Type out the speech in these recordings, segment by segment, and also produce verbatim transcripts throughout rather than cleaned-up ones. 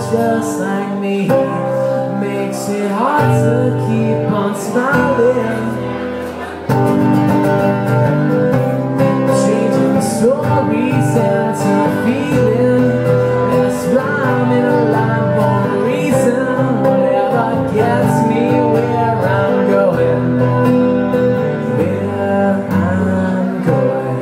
just like me makes it hard to keep on smiling. Changing stories into feeling. There's rhyme in a line for a reason. Whatever gets me where I'm going, where I'm going.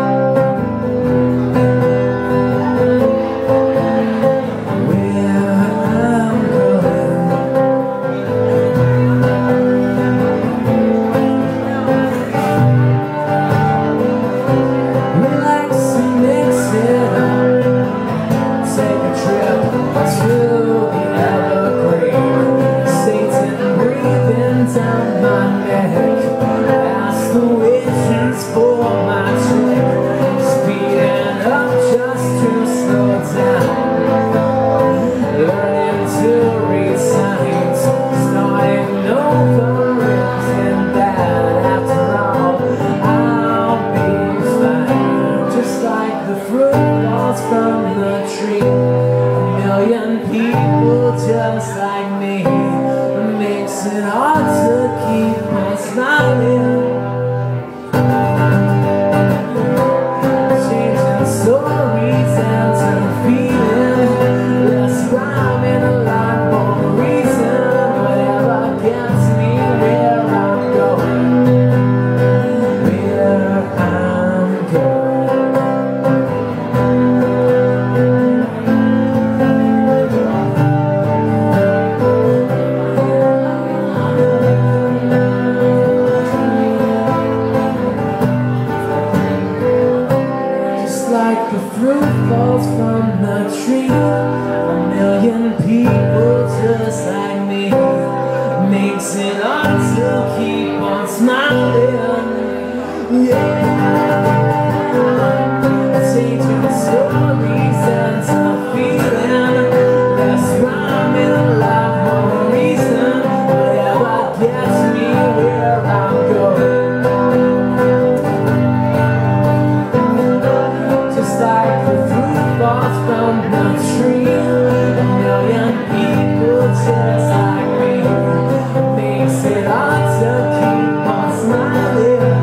Down my neck, ask the wishes for my trick, speeding up just to slow down, learning to read signs, starting over isn't bad after all. I'll be fine, just like the fruit falls from the tree. A million people just like me makes it hard to keep on smiling. Changing stories into feeling. Less rhyme and a lot more reason. Whatever gets me where I'm going, where I'm going. Like the fruit falls from the tree, a million people just like me makes it hard to keep on smiling. Yeah, changing stories into feeling. Less rhyme and a lot more reason. Whatever gets me where I'm going. Like the fruit falls from the tree, a million people just like me makes it hard to keep on smiling.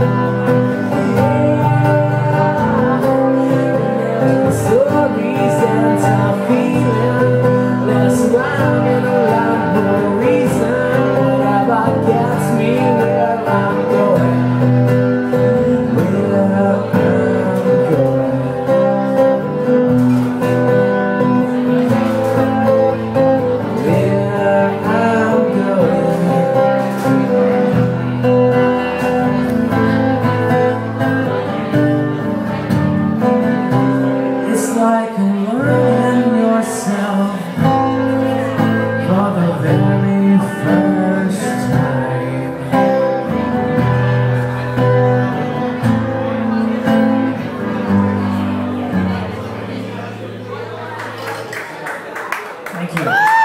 Yeah, stories into feeling. Less rhyme and a lot more reason. Whatever gets me where I'm going, where I'm going. Like learning yourself for the very first time. Thank you.